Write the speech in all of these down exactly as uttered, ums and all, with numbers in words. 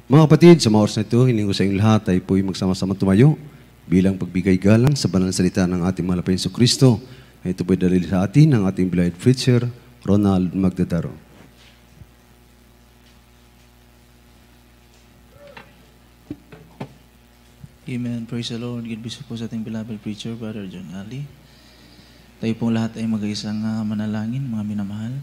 Mga kapatid, sa mga oras na ito, hiling ko sa inyong lahat ay po'y magsama-sama tumayo bilang pagbigay galang sa banal na salita ng ating mahal na Panginoong Kristo. Ito po'y dalil sa atin ng ating beloved preacher, Ronald Magdadaro. Amen. Praise the Lord. God bless po sa ating beloved preacher, Brother John Ali. Tayo pong lahat ay mag-iisang uh, manalangin, mga minamahal.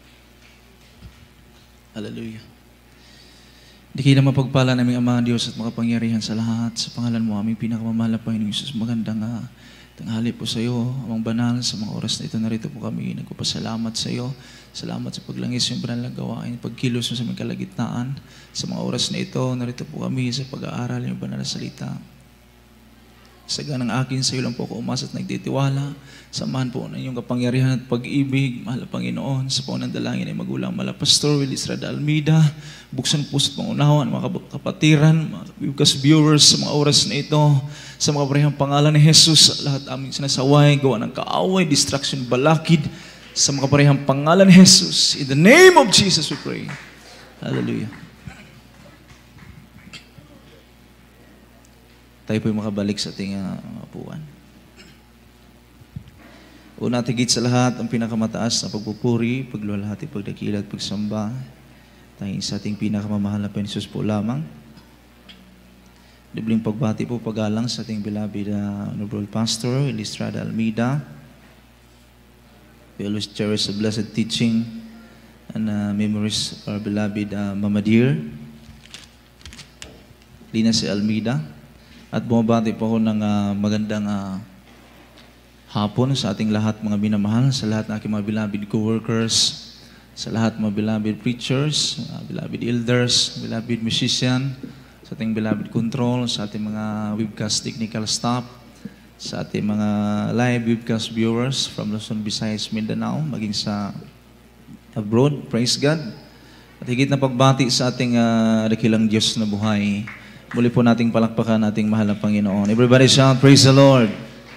Hallelujah. Di na mapagpala naming Ama Diyos at makapangyarihan sa lahat. Sa pangalan mo, aming pinakamamahal na Panginoon Jesus, magandang uh, tanghali po sa iyo, Amang Banal. Sa mga oras na ito, narito po kami. Nagpapasalamat sa iyo. Salamat sa paglangis yung banal na gawain, pagkilos mo sa aming kalagitnaan. Sa mga oras na ito, narito po kami sa pag-aaral yung banal na salita. Sa ganang akin, sa iyo lang po ako umasa at nagtitiwala. Samahan po na inyong kapangyarihan at pag-ibig, mahal na Panginoon. Sa paunang dalangin ay magulang mala Pastor Willis Rada Almeida. Buksan po sa pangunawan, mga kapatiran, mga bibigkas viewers sa mga oras na ito. Sa mga parehang pangalan ni Jesus, lahat aming sinasaway, gawa ng kaaway, distraction, balakid. Sa mga parehang pangalan ni Jesus. In the name of Jesus we pray. Hallelujah. Tayo po'y makabalik sa ating uh, upuan. Una, tigit sa lahat, ang pinakamataas na pagpupuri, pagluwalhati, pagdakila at pagsamba. Tanging sa ating pinakamamahal na Panginoon po lamang. Dubling pagbati po, pagalang sa ating beloved uh, Honorable Pastor, Elistrada Almeida. We always cherish the blessed teaching and uh, memories of our beloved uh, Mama Dear, Lina si Almeida. At bumabati po ako ng uh, magandang uh, hapon sa ating lahat mga minamahal, sa lahat ng aking mga beloved co-workers, sa lahat mga beloved preachers, uh, beloved elders, beloved musician, sa ating beloved control, sa ating mga webcast technical staff, sa ating mga live webcast viewers from Luzon, Visayas, Mindanao, maging sa abroad. Praise God. At higit na pagbati sa ating uh, dakilang Diyos na buhay. Muli po nating palakpakan nating mahal na Panginoon. Everybody shout, praise the Lord.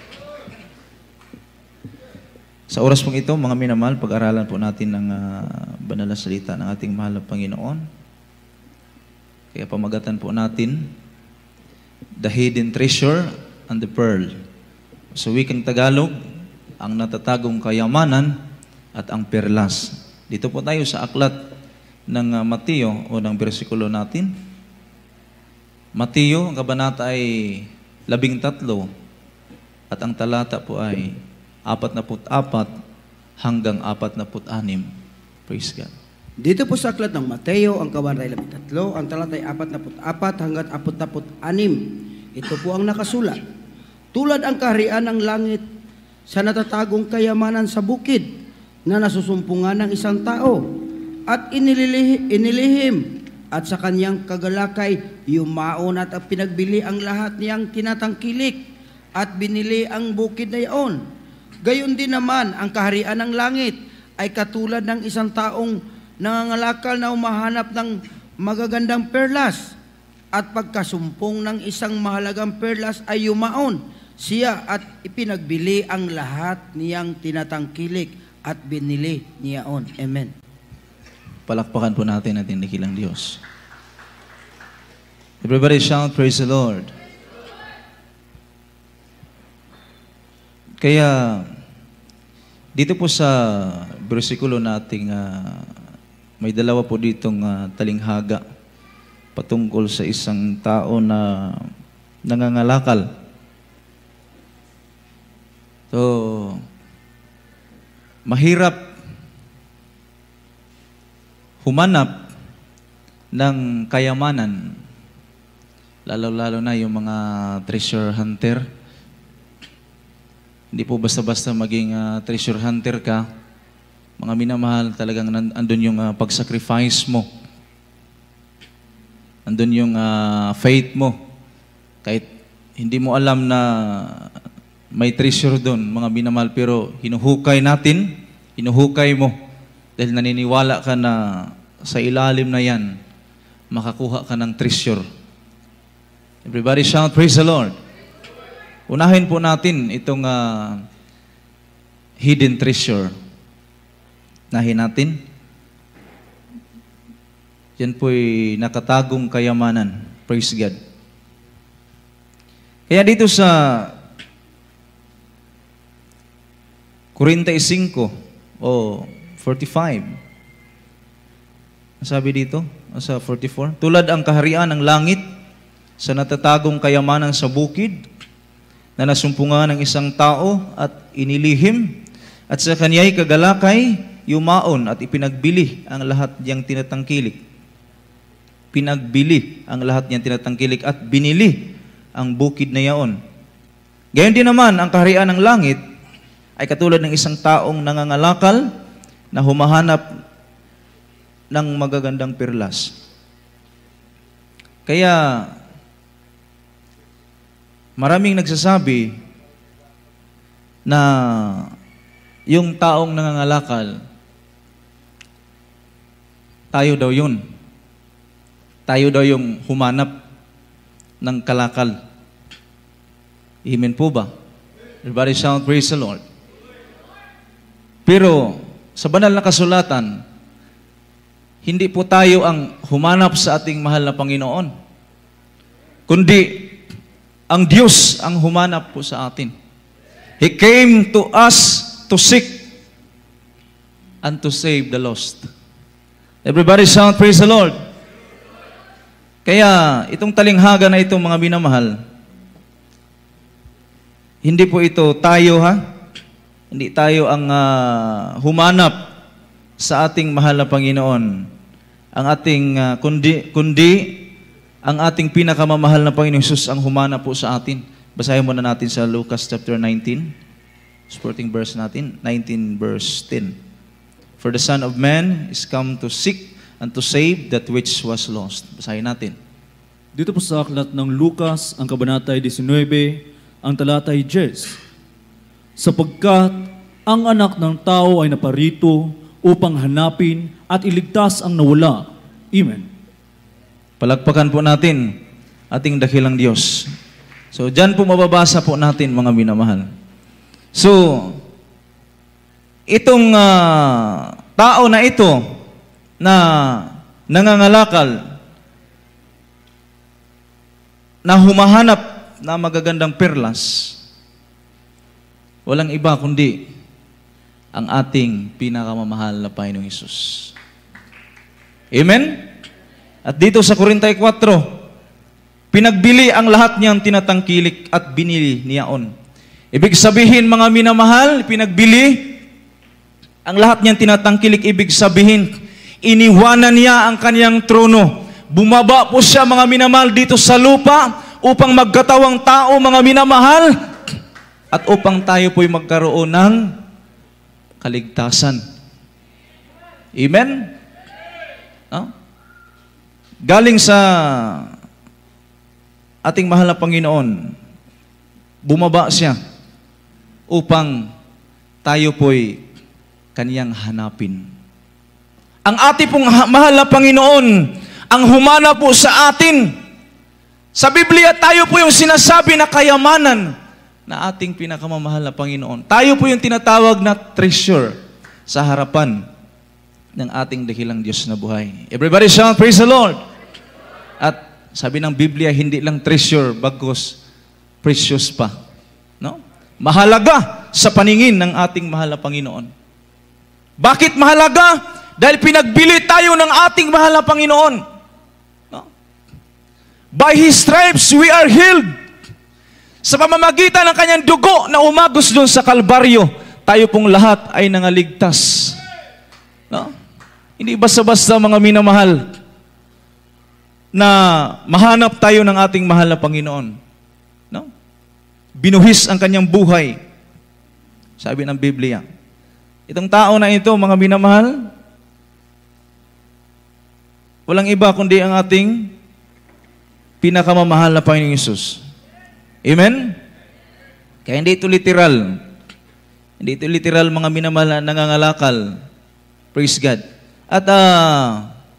Sa oras pong ito, mga minamahal, pag-aralan po natin ng uh, banal na salita ng ating mahal na Panginoon. Kaya pamagatan po natin, the hidden treasure and the pearl. Sa wikang Tagalog, ang natatagong kayamanan at ang perlas. Dito po tayo sa aklat ng uh, Mateo o ng bersikulo natin. Mateo, ang kabanata ay labing tatlo at ang talata po ay apat na put apat hanggang apat na put anim. Praise God. Dito po sa aklat ng Mateo, ang kabanata ay labing tatlo, ang talata ay apat na put apat hanggang apat na put anim. Ito po ang nakasulat. Tulad ang kaharian ng langit sa natatagong kayamanan sa bukid na nasusumpungan ng isang tao at inililih, inilihim at sa kanyang kagalakay yumaon at pinagbili ang lahat niyang tinatangkilik at binili ang bukid na iyon. Gayon din naman ang kaharian ng langit ay katulad ng isang taong nangangalakal na umahanap ng magagandang perlas at pagkasumpong ng isang mahalagang perlas ay yumaon siya at ipinagbili ang lahat niyang tinatangkilik at binili niyaon. Amen. Palakpakan po natin natin dakilang Diyos. Everybody shout, praise the Lord. Kaya, dito po sa bersikulo nating uh, may dalawa po ditong uh, talinghaga patungkol sa isang tao na nangangalakal. So, mahirap humanap ng kayamanan, lalo-lalo na yung mga treasure hunter. Hindi po basta-basta maging uh, treasure hunter ka. Mga minamahal, talagang andun yung uh, pag-sacrifice mo. Andun yung uh, faith mo. Kahit hindi mo alam na may treasure doon, mga minamahal, pero hinuhukay natin, hinuhukay mo. Dahil naniniwala ka na sa ilalim na yan, makakuha ka ng treasure. Everybody shout, praise the Lord. Unahin po natin itong uh, hidden treasure. Unahin natin. Yan po'y nakatagong kayamanan. Praise God. Kaya dito sa forty-five o forty-five, sabi dito, sa forty-four, tulad ang kaharian ng langit sa natatagong kayamanan sa bukid na nasumpungan ng isang tao at inilihim at sa kanya'y kagalakay yumaon at ipinagbili ang lahat niyang tinatangkilik. Pinagbili ang lahat niyang tinatangkilik at binili ang bukid na yaon. Gayon din naman, ang kaharian ng langit ay katulad ng isang taong nangangalakal na humahanap ng magagandang perlas. Kaya, maraming nagsasabi na yung taong nangangalakal, tayo daw yun. Tayo daw yung humanap ng kalakal. Amen po ba? Everybody shout, praise the Lord. Pero, sa banal na kasulatan, hindi po tayo ang humanap sa ating mahal na Panginoon, kundi ang Diyos ang humanap po sa atin. He came to us to seek and to save the lost. Everybody shout, praise the Lord. Kaya, itong talinghaga na itong mga minamahal, hindi po ito tayo ha, hindi tayo ang uh, humanap sa ating mahal na Panginoon. Ang ating, uh, kundi, kundi, ang ating pinakamamahal na Panginoon Jesus ang humanap po sa atin. Basahin muna natin sa Lucas chapter nineteen, supporting verse natin, nineteen verse ten. For the Son of Man is come to seek and to save that which was lost. Basahin natin. Dito po sa aklat ng Lucas, ang kabanatay nineteen, ang talatay ten. Sapagkat ang anak ng tao ay naparito upang hanapin at iligtas ang nawala. Amen. Palagpakan po natin ating dakilang Diyos. So, dyan po mababasa po natin, mga minamahal. So, itong uh, tao na ito na nangangalakal, na humahanap na magagandang perlas, walang iba kundi ang ating pinakamamahal na Panginoong Hesus. Amen? At dito sa forty-four, pinagbili ang lahat niyang tinatangkilik at binili niyaon. Ibig sabihin, mga minamahal, pinagbili ang lahat niyang tinatangkilik. Ibig sabihin, iniwanan niya ang kaniyang trono. Bumaba po siya, mga minamahal, dito sa lupa upang magkatawang tao, mga minamahal, at upang tayo po'y magkaroon ng kaligtasan. Amen? No? Galing sa ating mahal na Panginoon, bumaba siya upang tayo po'y kaniyang hanapin. Ang ating pong mahal na Panginoon ang humana po sa atin. Sa Biblia, tayo po yung sinasabi na kayamanan na ating pinakamamahal na Panginoon. Tayo po yung tinatawag na treasure sa harapan ng ating dakilang Diyos na buhay. Everybody shout, praise the Lord. At sabi ng Biblia, hindi lang treasure, bagkus precious pa. No? Mahalaga sa paningin ng ating mahal na Panginoon. Bakit mahalaga? Dahil pinagbili tayo ng ating mahal na Panginoon. No? By His stripes, we are healed. Sa pamamagitan ng kanyang dugo na umagos doon sa Kalbaryo, tayo pong lahat ay nangaligtas. No? Hindi basta-basta, mga minamahal, na mahanap tayo ng ating mahal na Panginoon. No? Binuhis ang kanyang buhay. Sabi ng Biblia. Itong tao na ito, mga minamahal, walang iba kundi ang ating pinakamamahal na Panginoong Hesus. Amen? Kaya hindi ito literal. Hindi ito literal, mga minamahal, na nangangalakal. Praise God. At ah, uh,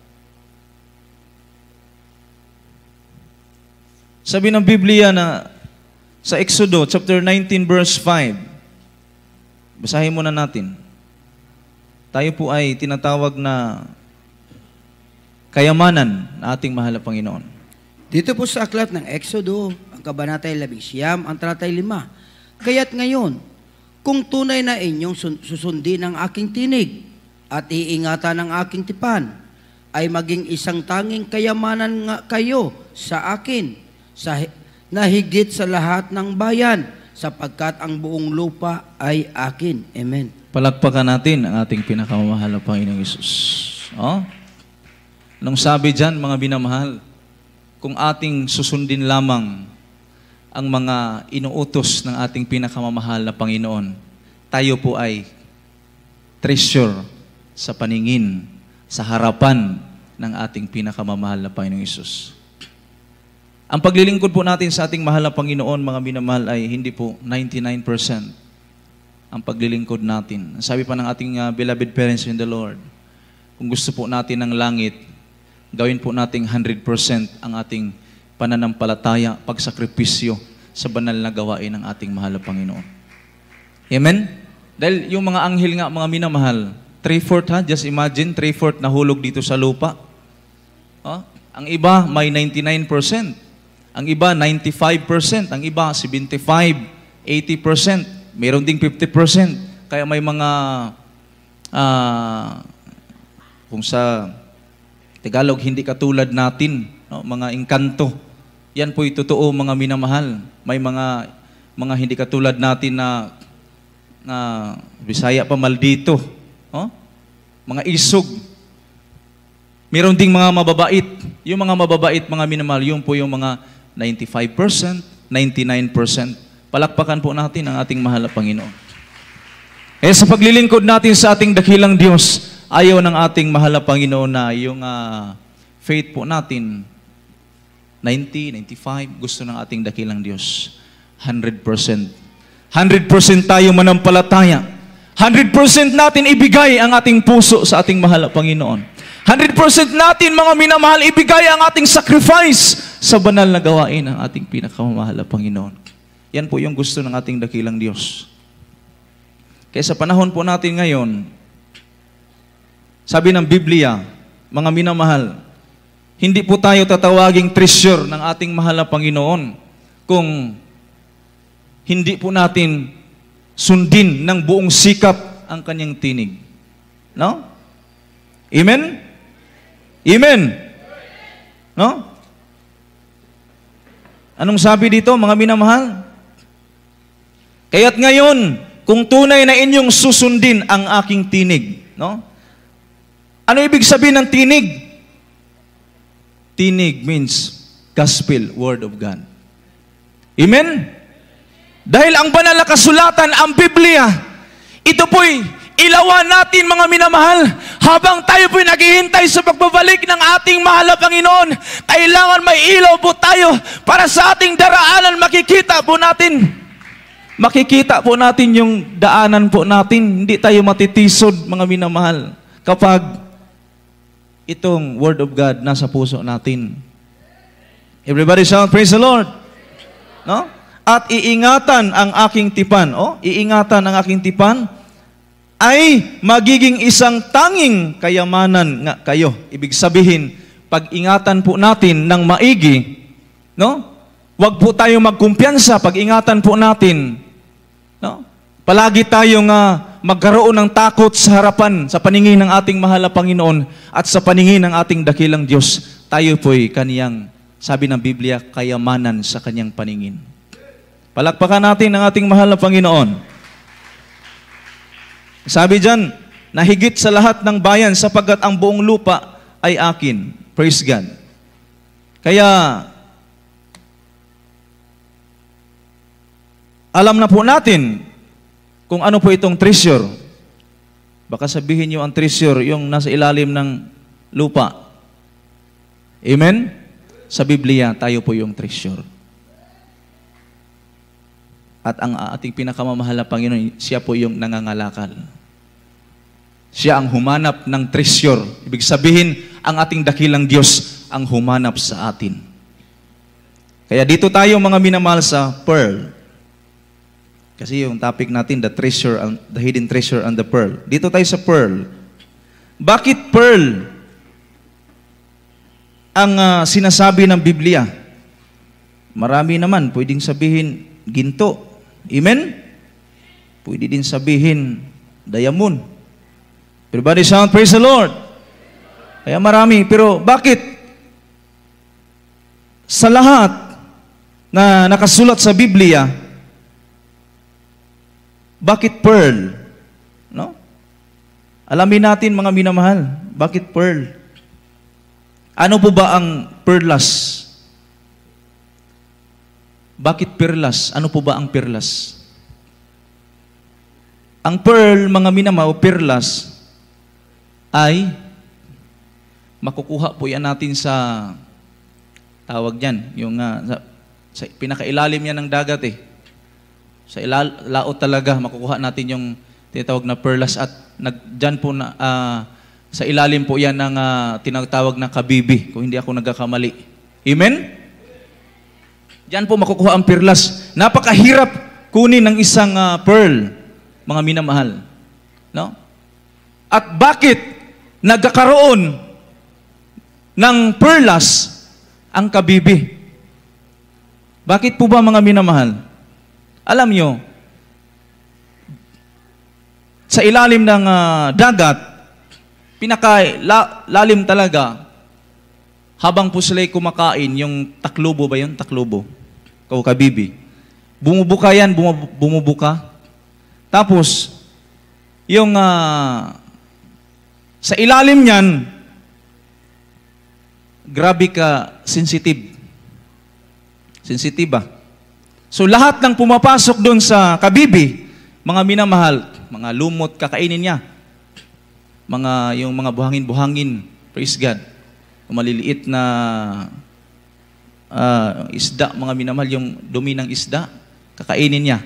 sabi ng Biblia na sa Exodo chapter nineteen verse five, basahin muna natin. Tayo po ay tinatawag na kayamanan na ating mahal na Panginoon. Dito po sa aklat ng Exodo, ang kabanatay labing siyam, ang talatay lima. Kaya't ngayon, kung tunay na inyong sun- susundin ang aking tinig at iingatan ang aking tipan, ay maging isang tanging kayamanan nga kayo sa akin, sa na higit sa lahat ng bayan, sapagkat ang buong lupa ay akin. Amen. Palakpakan natin ang ating pinakamamahal na Panginoong Hesus. Oh? Nung sabi dyan, mga binamahal, kung ating susundin lamang ang mga inuutos ng ating pinakamamahal na Panginoon, tayo po ay treasure sa paningin, sa harapan ng ating pinakamamahal na Panginoong Hesus. Ang paglilingkod po natin sa ating mahal na Panginoon, mga minamahal, ay hindi po ninety-nine percent ang paglilingkod natin. Sabi pa ng ating uh, beloved parents in the Lord, kung gusto po natin ng langit, gawin po nating one hundred percent ang ating pananampalataya, pagsakripisyo sa banal na gawain ng ating mahal na Panginoon. Amen? Dahil yung mga anghel nga, mga minamahal, three-fourth ha, just imagine, three-fourth nahulog dito sa lupa. Oh? Ang iba, may ninety-nine percent. Ang iba, ninety-five percent. Ang iba, seventy-five, eighty percent. Meron ding fifty percent. Kaya may mga, uh, kung sa Tagalog, hindi katulad natin, no? Mga engkanto. Yan po'y totoo, mga minamahal. May mga mga hindi katulad natin na, na Bisaya pa maldito. No? Mga isog. Meron ding mga mababait. Yung mga mababait, mga minamahal, yun po yung mga ninety-five percent, ninety-nine percent. Palakpakan po natin ang ating mahal na Panginoon. Eh sa paglilingkod natin sa ating dakilang Diyos, ayaw ng ating mahal na Panginoon na yung uh, faith po natin, ninety, ninety-five, gusto ng ating dakilang Diyos, one hundred percent. one hundred percent tayo manampalataya. one hundred percent natin ibigay ang ating puso sa ating mahal na Panginoon. one hundred percent natin, mga minamahal, ibigay ang ating sacrifice sa banal na gawain ng ating pinakamamahal na Panginoon. Yan po yung gusto ng ating dakilang Diyos. Kaya sa panahon po natin ngayon, sabi ng Biblia, mga minamahal, hindi po tayo tatawaging treasure ng ating mahal na Panginoon kung hindi po natin sundin ng buong sikap ang kanyang tinig. No? Amen? Amen? No? Anong sabi dito, mga minamahal? Kaya't ngayon, kung tunay na inyong susundin ang aking tinig, no? Ano ibig sabihin ng tinig? Tinig means gospel, word of God. Amen? Dahil ang banal na kasulatan, ang Biblia, ito po'y ilawan natin, mga minamahal, habang tayo po'y naghihintay sa pagbabalik ng ating mahal na Panginoon. Kailangan may ilaw po tayo para sa ating daraanan, makikita po natin. Makikita po natin yung daanan po natin. Hindi tayo matitisod, mga minamahal, kapag itong Word of God nasa puso natin. Everybody shout, praise the Lord. No? At iingatan ang aking tipan. Oh, iingatan ang aking tipan ay magiging isang tanging kayamanan nga kayo. Ibig sabihin, pag-ingatan po natin ng maigi, no? Huwag po tayong magkumpiyansa, pag-ingatan po natin, no? Palagi tayong uh, magkaroon ng takot sa harapan, sa paningin ng ating mahal na Panginoon at sa paningin ng ating dakilang Diyos. Tayo po'y kaniyang, sabi ng Biblia, kayamanan sa kanyang paningin. Palakpakan natin ang ating mahal na Panginoon. Sabi dyan, na higit sa lahat ng bayan sapagkat ang buong lupa ay akin. Praise God. Kaya, alam na po natin kung ano po itong treasure. Baka sabihin nyo ang treasure, yung nasa ilalim ng lupa. Amen? Sa Biblia, tayo po yung treasure. At ang ating pinakamamahal na Panginoon, siya po yung nangangalakal. Siya ang humanap ng treasure. Ibig sabihin, ang ating dakilang Diyos ang humanap sa atin. Kaya dito tayo, mga minamahal, sa pearl. Kasi yung topic natin, the treasure, the hidden treasure and the pearl. Dito tayo sa pearl. Bakit pearl? ang ah, sinasabi ng Biblia? Marami naman, pwedeng sabihin ginto. Amen? Pwede din sabihin diamond. Everybody shout, praise the Lord. Kaya marami, pero bakit sa lahat na nakasulat sa Biblia, bakit pearl? No? Alamin natin mga minamahal, bakit pearl? Ano po ba ang perlas? Bakit perlas? Ano po ba ang perlas? Ang pearl, mga minamahal, perlas, ay makukuha po yan natin sa tawag dyan, yung uh, sa, sa pinakailalim yan ng dagat eh. Sa ilal, laot talaga, makukuha natin yung tinatawag na perlas at nag, dyan po na, uh, sa ilalim po yan ng uh, tinatawag na kabibi, kung hindi ako nagkakamali. Amen? Diyan po makukuha ang perlas. Napakahirap kunin ng isang uh, pearl, mga minamahal. No? At bakit nagkakaroon ng perlas ang kabibi? Bakit po ba mga minamahal? Alam nyo, sa ilalim ng uh, dagat, pinakalalim talaga, habang po sila'y kumakain, yung taklubo ba yun? Taklubo. O kabibi. Bumubuka yan, bumub bumubuka. Tapos, yung uh, sa ilalim niyan, grabe ka sensitive. Sensitive ba? So lahat ng pumapasok doon sa kabibi, mga minamahal, mga lumot, kakainin niya. Mga, yung mga buhangin-buhangin, praise God. Maliliit na uh, isda, mga minamahal, yung dumi ng isda, kakainin niya.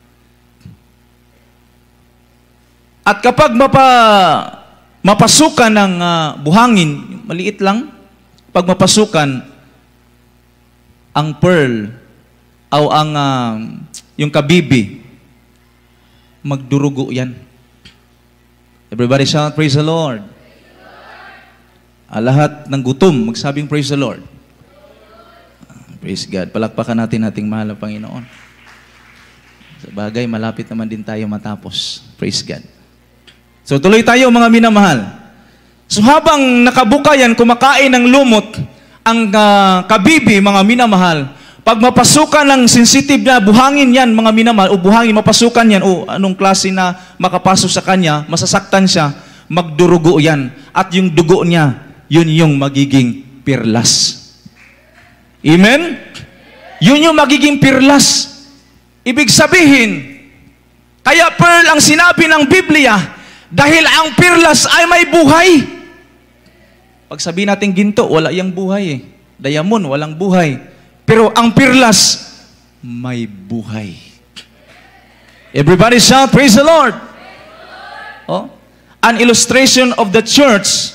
At kapag mapa, mapasukan ng uh, buhangin, maliit lang, pag mapasukan, ang pearl, o ang uh, yung kabibi, magdurugo yan. Everybody shout, praise the Lord. Ah, lahat ng gutom, magsabing praise the Lord. Praise God. Palakpakan natin ating mahal na Panginoon. Sa bagay, malapit naman din tayo matapos. Praise God. So tuloy tayo mga minamahal. So habang nakabuka yan, kumakain ng lumot, ang uh, kabibi, mga minamahal, pag mapasukan ng sensitive na buhangin yan, mga minamahal, o buhangin, mapasukan yan, o anong klase na makapasok sa kanya, masasaktan siya, magdurugo yan. At yung dugo niya, yun yung magiging perlas. Amen? Yun yung magiging perlas. Ibig sabihin, kaya pearl ang sinabi ng Biblia, dahil ang perlas ay may buhay. Pag sabihin natin ginto, wala yung buhay eh. Diamond, walang buhay. Pero ang perlas, may buhay. Everybody shout, praise the Lord. Oh, an illustration of the church.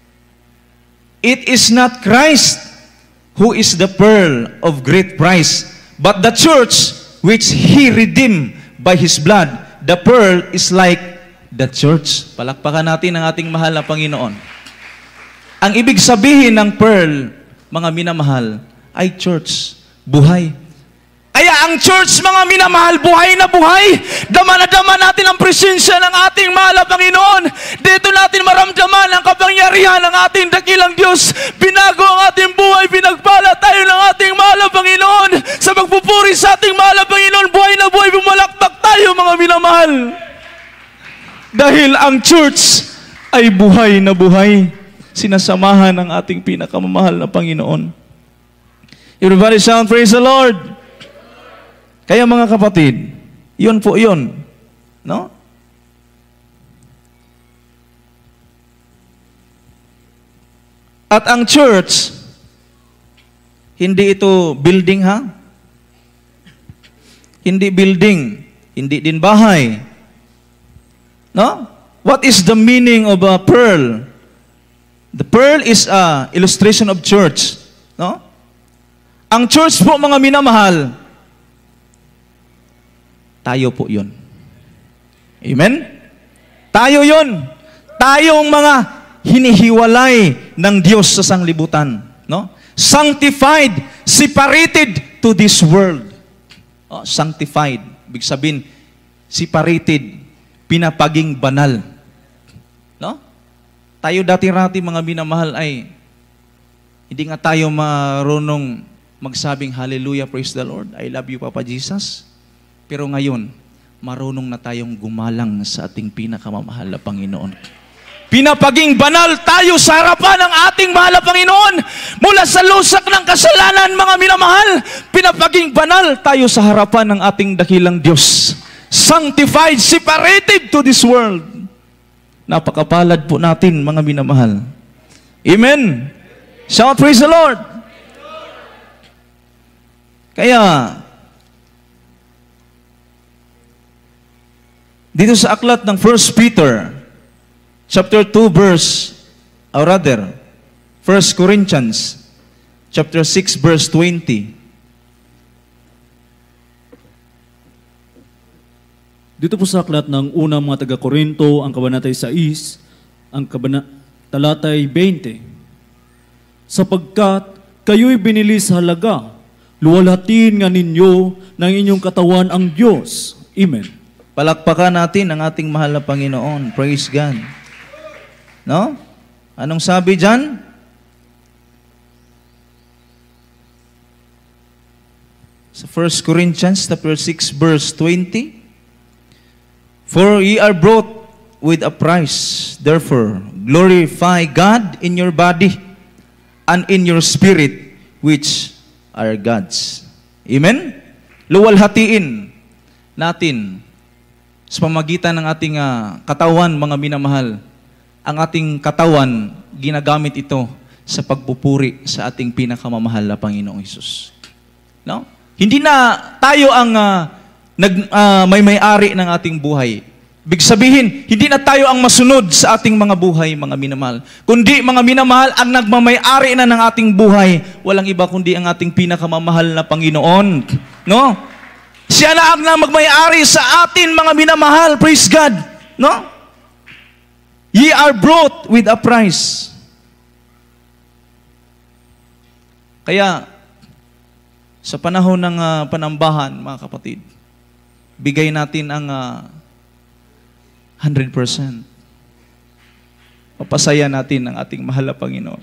It is not Christ who is the pearl of great price, but the church which He redeemed by His blood. The pearl is like the church. Palakpakan natin ang ating mahal na Panginoon. Ang ibig sabihin ng pearl, mga minamahal, ay church, buhay. Kaya ang church, mga minamahal, buhay na buhay. Dama na dama natin ang presensya ng ating mahal na Panginoon. Dito natin maramdaman ang kapangyarihan ng ating dakilang Diyos. Binago ang ating buhay, pinagpala tayo ng ating mahal na Panginoon. Sa magpupuri sa ating mahal na Panginoon, buhay na buhay, bumalakpak tayo, mga minamahal. Dahil ang church ay buhay na buhay. Sinasamahan ng ating pinakamamahal na Panginoon. Everybody shout, praise the Lord. Kaya mga kapatid, yun po yun. No? At ang church, hindi ito building ha? Hindi building, hindi din bahay. No? What is the meaning of a pearl? The pearl is a illustration of church. No? Ang church po, mga minamahal, tayo po yun. Amen? Tayo yun. Tayong mga hinihiwalay ng Diyos sa sanglibutan. No? Sanctified, separated to this world. Oh, sanctified, ibig sabihin, separated, pinapaging banal. No? Tayo dati-rati mga minamahal ay hindi nga tayo marunong magsabing hallelujah, praise the Lord, I love you Papa Jesus. Pero ngayon, marunong na tayong gumalang sa ating pinakamamahal na Panginoon. Pinapaging banal tayo sa harapan ng ating mahal na Panginoon. Mula sa lusak ng kasalanan, mga minamahal, pinapaging banal tayo sa harapan ng ating dakilang Diyos. Sanctified, separated to this world. Napakapalad po natin, mga minamahal. Amen. Shout, praise the Lord. Kaya, dito sa aklat ng First Peter, chapter two, verse, or rather, First Corinthians, chapter six, verse twenty. Dito po sa aklat ng unang mga taga-Korinto, ang kabanatay sais, ang kabana, talatay twenty. Sapagkat kayo'y binili sa halaga, luwalhatiin nga ninyo ng inyong katawan ang Diyos. Amen. Palakpakan natin ang ating mahal na Panginoon. Praise God. No? Anong sabi dyan? Sa First Corinthians chapter six, verse twenty. For ye are bought with a price. Therefore, glorify God in your body and in your spirit, which are God's. Amen? Luwalhatiin natin sa pamagitan ng ating uh, katawan, mga minamahal. Ang ating katawan, ginagamit ito sa pagpupuri sa ating pinakamamahal na Panginoong Hesus. No? Hindi na tayo ang uh, nag, uh, may may-ari ng ating buhay. Ibig sabihin, hindi na tayo ang masunod sa ating mga buhay, mga minamahal. Kundi, mga minamahal, ang nagmamay-ari na ng ating buhay, walang iba kundi ang ating pinakamamahal na Panginoon. No? Siya na ang magmay-ari sa atin, mga minamahal. Praise God. No? Ye are bought with a price. Kaya, sa panahon ng uh, panambahan, mga kapatid, bigay natin ang uh, one hundred percent. Papasaya natin ang ating mahal na Panginoon.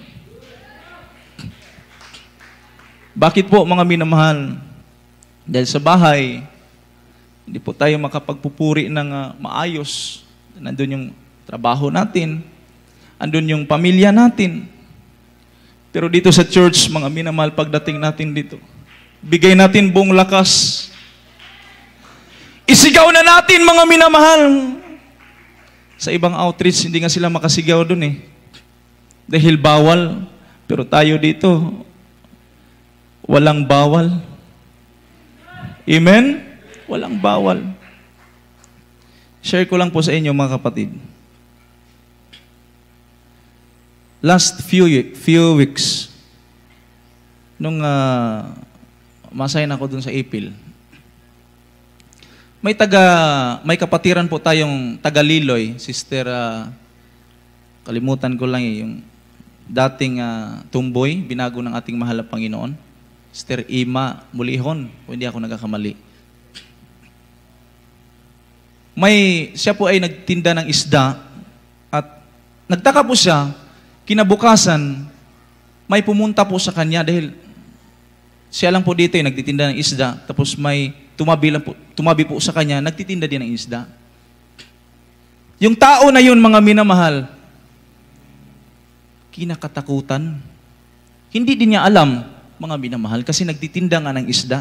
Bakit po, mga minamahal? Dahil sa bahay, hindi po tayo makapagpupuri ng uh, maayos. Nandun yung trabaho natin, andun yung pamilya natin. Pero dito sa church, mga minamahal, pagdating natin dito, bigay natin buong lakas. Isigaw na natin, mga minamahal. Sa ibang outreach, hindi nga sila makasigaw dun eh. Dahil bawal. Pero tayo dito, walang bawal. Amen? Walang bawal. Share ko lang po sa inyo, mga kapatid. Last few few weeks, nung uh, masayin ako dun sa April, may taga, may kapatiran po tayong taga Liloy, Sister, uh, kalimutan ko lang eh, yung dating uh, tumboy, binago ng ating mahal na Panginoon, Sister Ima Mulihon, kung hindi ako nagkakamali. May, siya po ay nagtinda ng isda, at nagtaka po siya, kinabukasan, may pumunta po sa kanya dahil siya lang po dito ay nagtitinda ng isda, tapos may tumabi, lang po, tumabi po sa kanya, nagtitinda din ng isda. Yung tao na yun, mga minamahal, kinakatakutan. Hindi din niya alam, mga minamahal, kasi nagtitinda nga ng isda.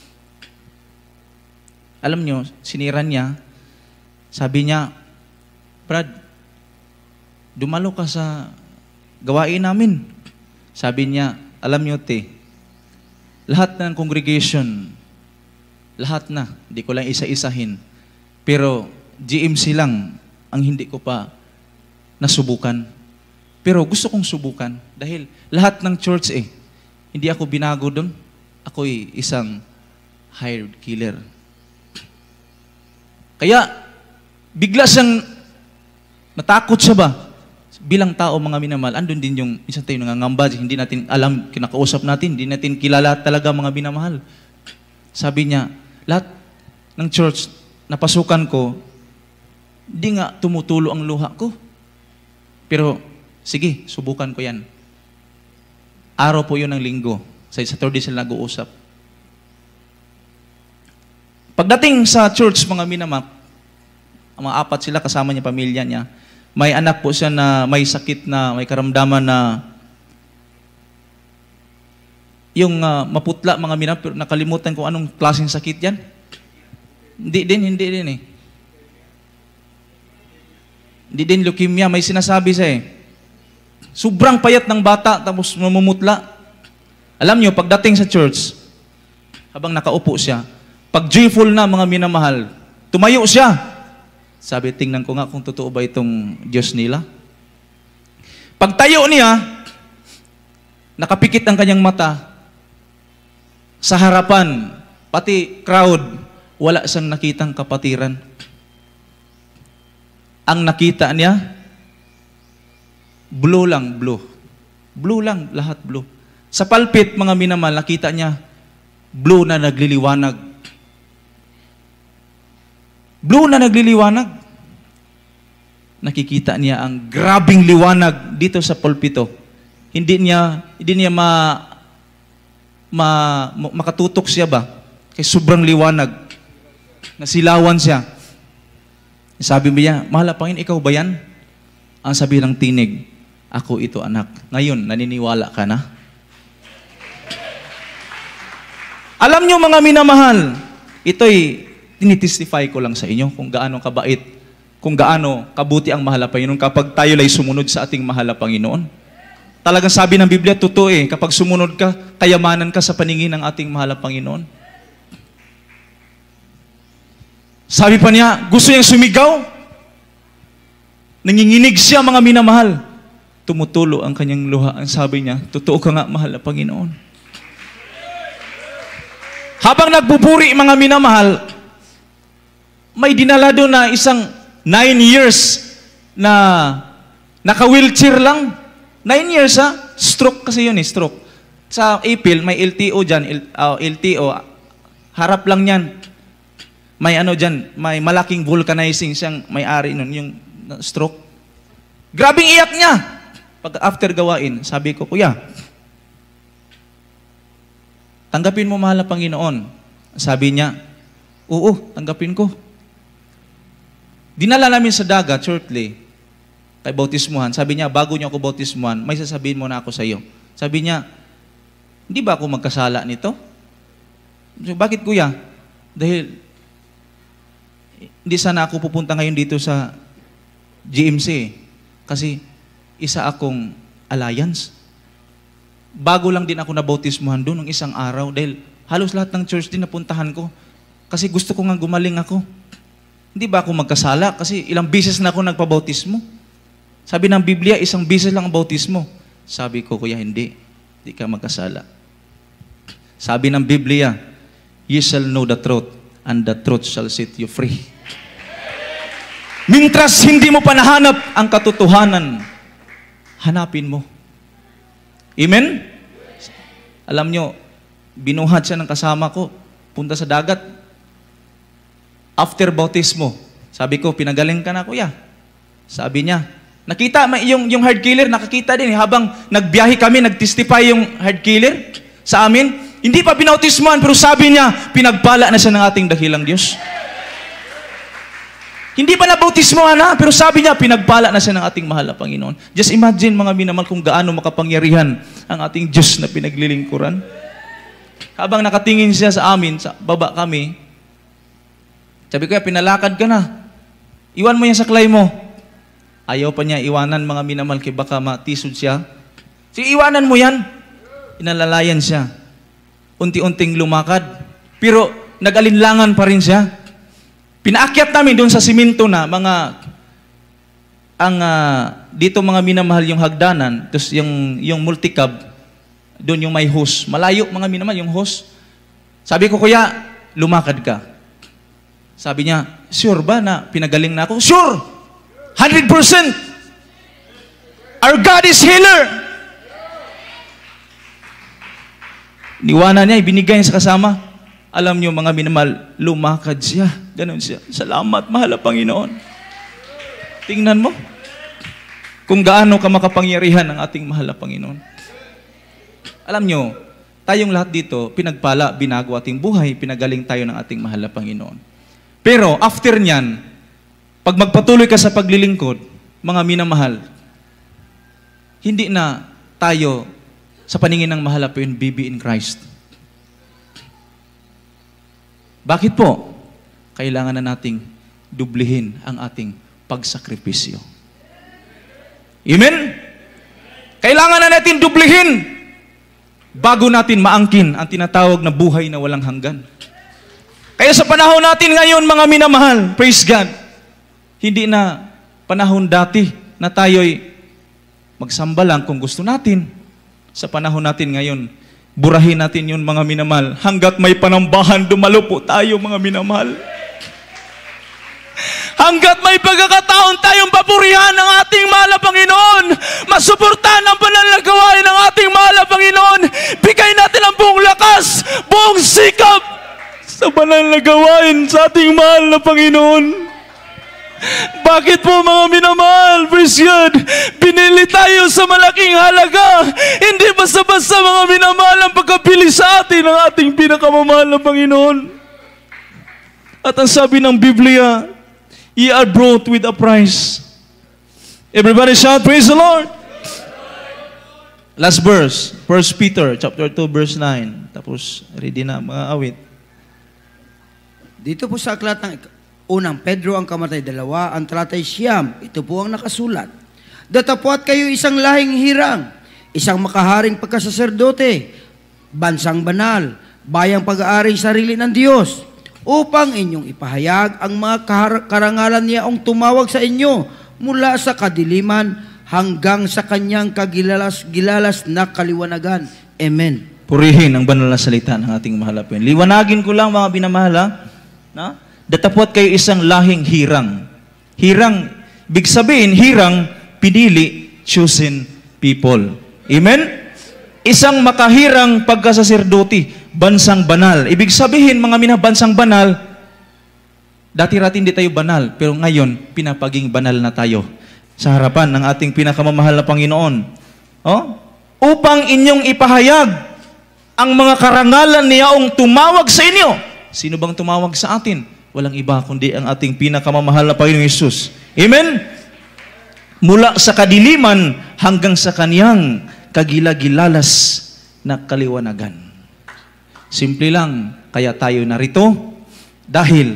Alam nyo, siniran niya, sabi niya, Brad, dumalo ka sa gawain namin. Sabi niya, alam nyo, te, lahat ng congregation, lahat na, hindi ko lang isa-isahin. Pero G M C lang ang hindi ko pa nasubukan. Pero gusto kong subukan dahil lahat ng church eh, hindi ako binago doon. Ako'y isang hired killer. Kaya, bigla siyang natakot siya ba? bilang tao mga minamahal, andun din yung isang tayo nangangamba, hindi natin alam, kinakausap natin, hindi natin kilala talaga mga minamahal. Sabi niya, lahat ng church na pasukan ko, di nga tumutulo ang luha ko. Pero, sige, subukan ko yan. Araw po yun ng linggo. Sa Saturday sila nag-uusap. Pagdating sa church, mga minamahal, mga apat sila, kasama niya, pamilya niya, may anak po siya na may sakit na, may karamdaman na yung uh, maputla, mga minamahal, pero nakalimutan ko anong klaseng sakit yan. Hindi din, hindi din eh. Hindi din leukemia, may sinasabi siya eh. Sobrang payat ng bata, tapos mamumutla. Alam niyo, pagdating sa church, habang nakaupo siya, pag joyful na mga minamahal, tumayo siya. Sabi, tingnan ko nga kung totoo ba itong Diyos nila. Pagtayo niya, nakapikit ang kanyang mata, sa harapan, pati crowd, wala siyang nakitang kapatiran. Ang nakita niya, blue lang, blue. Blue lang, lahat blue. Sa palpit, mga minamahal, nakita niya, blue na nagliliwanag. Blue na nagliliwanag. Nakikita niya ang grabing liwanag dito sa pulpito. Hindi niya, hindi niya ma, ma, makatutok siya ba? Kaya sobrang liwanag. Nasilawan siya. Sabi niya, mahal Panginoon, ikaw ba yan? Ang sabi ng tinig, ako ito anak. Ngayon, naniniwala ka na? Alam niyo mga minamahal, ito'y tinitestify ko lang sa inyo kung gaano kabait, kung gaano kabuti ang mahal na Panginoon kapag tayo lay sumunod sa ating mahal na Panginoon. Talagang sabi ng Biblia, totoo eh, kapag sumunod ka, kayamanan ka sa paningin ng ating mahal na Panginoon. Sabi pa niya, gusto niyang sumigaw. Nanginginig siya mga minamahal. Tumutulo ang kanyang luha. Ang sabi niya, totoo ka nga mahal na Panginoon. Habang nagbuburi mga minamahal, may dinala doon na isang nine years na naka-wheelchair lang. Nine years ha? Stroke kasi yun eh, stroke. Sa April, may L T O dyan. L, uh, L T O, harap lang yan. May ano dyan, may malaking vulcanizing siyang may-ari nun, yung stroke. Grabing iyak niya. Pag after gawain, sabi ko, Kuya, tanggapin mo mahal na Panginoon. Sabi niya, oo, tanggapin ko. Dinala namin sa dagat, shortly, kay bautismuhan. Sabi niya, bago niyo ako bautismuhan, may sasabihin mo na ako sa iyo. Sabi niya, hindi ba ako magkasala nito? So, bakit kuya? Dahil, hindi sana ako pupunta ngayon dito sa G M C. Kasi, isa akong alliance. Bago lang din ako nabautismuhan doon ng isang araw. Dahil, halos lahat ng church din napuntahan ko. Kasi gusto ko nga gumaling ako. Hindi ba ako magkasala? Kasi ilang bisis na ako nagpabautismo. Sabi ng Biblia, isang bisis lang ang bautismo. Sabi ko, kuya, hindi. Hindi ka magkasala. Sabi ng Biblia, you shall know the truth, and the truth shall set you free. Mintras hindi mo pa nahanap ang katotohanan, hanapin mo. Amen? Alam nyo, binuhat siya ng kasama ko, punta sa dagat. After bautismo, sabi ko, pinagaling ka na kuya. Sabi niya, nakita, yung, yung hard killer, nakakita din. Habang nagbiyahe kami, nagtestify yung hard killer sa amin. Hindi pa binautismuhan, pero sabi niya, pinagpala na siya ng ating dakilang Diyos. Hindi pa nabautismuhan na, pero sabi niya, pinagpala na siya ng ating mahal na Panginoon. Just imagine mga minamahal kung gaano makapangyarihan ang ating Diyos na pinaglilingkuran. Habang nakatingin siya sa amin, sa baba kami, sabi ko, pinalakad ka na. Iwan mo yung saklay mo. Ayaw pa niya iwanan mga minamahal kay baka matisod siya. Sige, iwanan mo yan. Inalalayan siya. Unti-unting lumakad. Pero nag-alinlangan pa rin siya. Pinaakyat namin doon sa simento na mga ang uh, dito mga minamahal yung hagdanan, tapos yung yung multicab, doon yung may hose. Malayo mga minamahal yung hose. Sabi ko, kuya, lumakad ka. Sabi niya, sure ba na pinagaling na ako? Sure! one hundred percent! Our God is healer. Niwanan niya, ibinigay niya sa kasama. Alam niyo mga minamahal, lumakad siya. Ganon siya. Salamat, mahal na Panginoon. Tingnan mo kung gaano ka makapangyarihan ng ating mahal na Panginoon. Alam niyo, tayong lahat dito, pinagpala, binago ating buhay, pinagaling tayo ng ating mahal na Panginoon. Pero after niyan, pag magpatuloy ka sa paglilingkod, mga minamahal, hindi na tayo sa paningin ng mahal na Panginoon, baby in Christ. Bakit po? Kailangan na nating dublihin ang ating pagsakripisyo. Amen? Kailangan na natin dublihin bago natin maangkin ang tinatawag na buhay na walang hanggan. Kaya sa panahon natin ngayon, mga minamahal, praise God, hindi na panahon dati na tayo'y magsamba lang kung gusto natin. Sa panahon natin ngayon, burahin natin yun, mga minamahal. Hanggat may panambahan, dumalo po tayo, mga minamahal. Hanggat may pagkakataon tayong papurihan ng ating mahal na Panginoon, masuportahan ang banal na gawain ng ating mahal na Panginoon, bigay natin ang buong lakas, buong sikap sa banal na gawain sa ating mahal na Panginoon. Bakit po mga minamahal, praise God, binili tayo sa malaking halaga. Hindi basta-basta mga minamahal ang pagkapili sa atin ng ating pinakamamahal na Panginoon. At ang sabi ng Biblia, ye are bought with a price. Everybody shout, praise the Lord. Last verse, First Peter chapter two verse nine. Tapos ready na mga awit. Dito po sa aklat ng unang Pedro ang kamatay dalawa, ang talatay siyam, ito po ang nakasulat. Datapwat kayo isang lahing hirang, isang makaharing pagkasaserdote, bansang banal, bayang pag-aaring sarili ng Diyos, upang inyong ipahayag ang mga karangalan niya ang tumawag sa inyo mula sa kadiliman hanggang sa kanyang kagilalas-gilalas na kaliwanagan. Amen. Purihin ang banal na salita ng ating mahal na Panginoon. Liwanagin ko lang mga binamahala, na datapwat kayo isang lahing hirang. Hirang, big sabihin, hirang, pinili, chosen people. Amen? Isang makahirang pagkasaserdoti, bansang banal. Ibig sabihin, mga mina, bansang banal, dati-rati hindi tayo banal, pero ngayon, pinapaging banal na tayo sa harapan ng ating pinakamamahal na Panginoon. Oh? Upang inyong ipahayag ang mga karangalan niyaong tumawag sa inyo. Sino bang tumawag sa atin? Walang iba kundi ang ating pinakamamahal na Panginoong Hesus. Amen? Mula sa kadiliman hanggang sa kaniyang kagilagilalas na kaliwanagan. Simple lang, kaya tayo narito dahil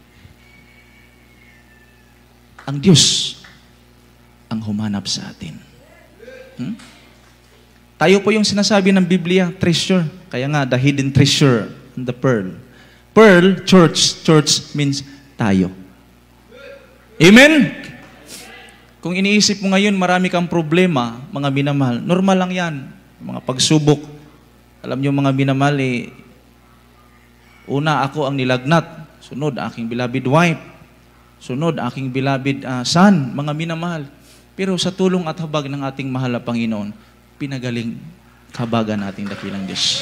ang Diyos ang humanap sa atin. Hmm? Tayo po yung sinasabi ng Biblia, treasure. Kaya nga, the hidden treasure and the pearl. Pearl, church, church means tayo. Amen? Kung iniisip mo ngayon, marami kang problema, mga minamahal, normal lang yan. Mga pagsubok. Alam niyo mga minamahal, eh, una, ako ang nilagnat. Sunod, aking beloved wife. Sunod, aking beloved uh, son, mga minamahal. Pero sa tulong at habag ng ating mahal na Panginoon, pinagaling kabagan nating dakilang Diyos.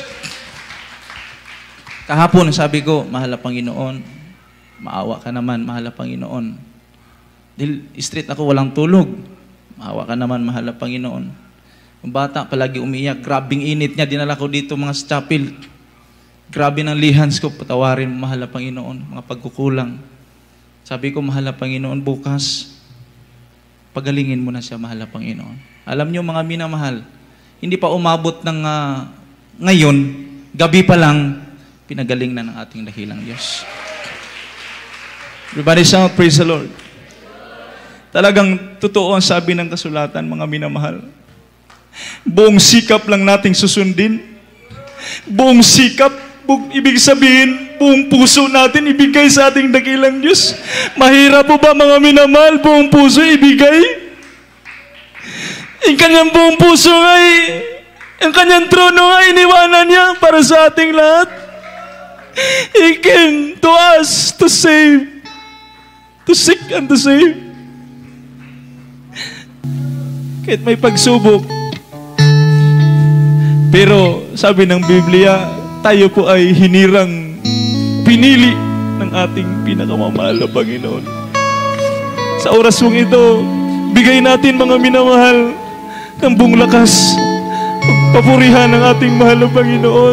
Kahapon, sabi ko, mahal na Panginoon, maawa ka naman, mahal na Panginoon. Dahil street ako, walang tulog. Maawa ka naman, mahal na Panginoon. Yung bata, palagi umiiyak. Grabing init niya, dinala ko dito mga chapel. Grabe ng lihans ko, patawarin, mahal na Panginoon, mga pagkukulang. Sabi ko, mahal na Panginoon, bukas, pagalingin mo na siya, mahal na Panginoon. Alam niyo, mga minamahal, hindi pa umabot ng uh, ngayon, gabi pa lang, pinagaling na ng ating dakilang Diyos. Everybody shout, praise the Lord. Talagang totoo ang sabi ng kasulatan, mga minamahal. Buong sikap lang nating susundin. Buong sikap, buong, ibig sabihin, buong puso natin ibigay sa ating dakilang Diyos. Mahirap po ba mga minamahal, buong puso ibigay? Ang kanyang buong puso ay, ang kanyang trono ay iniwanan niya para sa ating lahat. He came to us to save, to seek and to save. kahit may pagsubok. Pero sabi ng Biblia, tayo po ay hinirang pinili ng ating pinakamamahal na Panginoon. Sa oras mong ito, bigay natin mga minamahal ng buong lakas, papurihan ng ating mahal na Panginoon.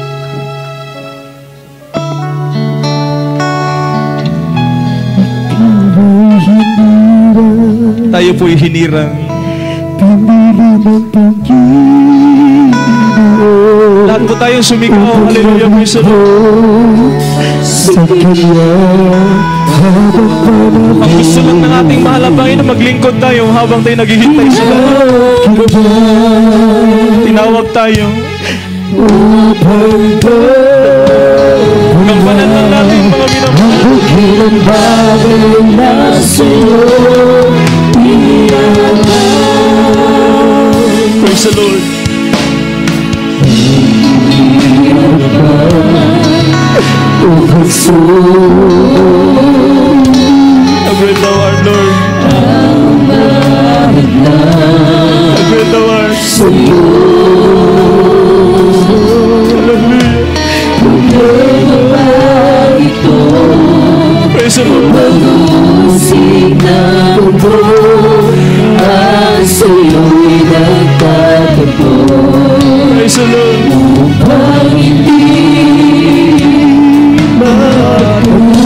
Tayo po'y hinirang lahat po tayong sumigaw. Hallelujah, praise the Lord. Ang gusto lang ng ating mahal na Panginoon, maglingkod tayo habang tayo naghihintay sa Lord. Tinawag tayo. Gampanan lang natin mga minamahal. Praise the Lord. How great thou art, Lord. How great thou art. Hallelujah. Praise the Lord. Praise the Lord.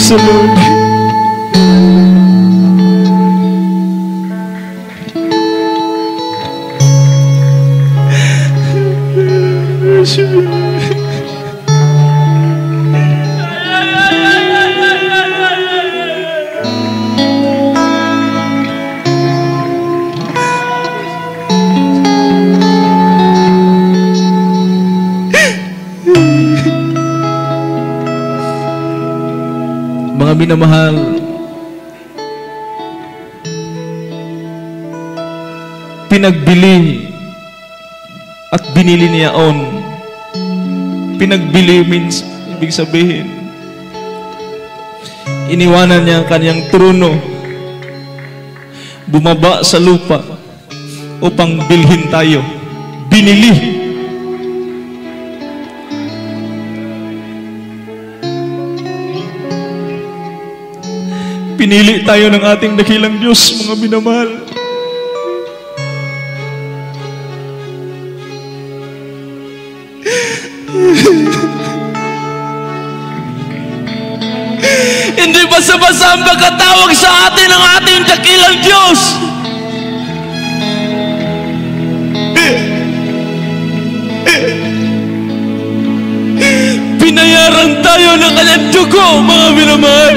Praise the Lord. Mga minamahal, pinagbili at binili niya on. Pinagbili means, ibig sabihin, iniwanan niya ang kanyang trono, bumaba sa lupa upang bilhin tayo. Binili. Pinili tayo ng ating dakilang Diyos, mga minamahal. Hindi basta-basta ang pagkatawag sa atin ng ating dakilang Diyos. Pinayaran tayo ng kanyang dugo, mga minamahal.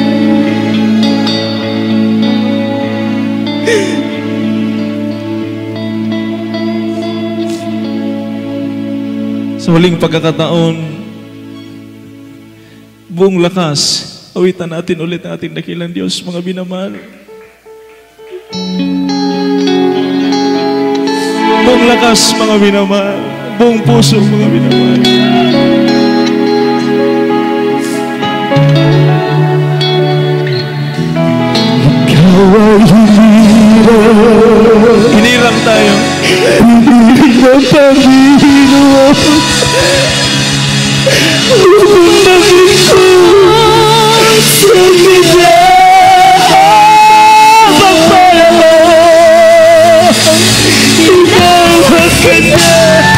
Sa huling pagkakataon, buong lakas, awitan natin ulit ang ating dakilang Diyos, mga minamahal. Buong lakas, mga minamahal. Buong puso, mga minamahal. Ikaw ay hiniram. Hiniram tayo. Hiniram, Panginoon. Umabig ko sa mida. Papaya mo. Inawag ka na.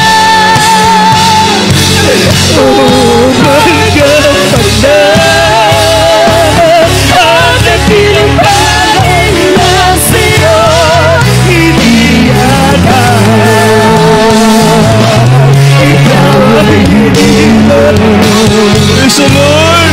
Umabig ka na. Ang napiling bagay na sa'yo. Hindi Praise the Lord!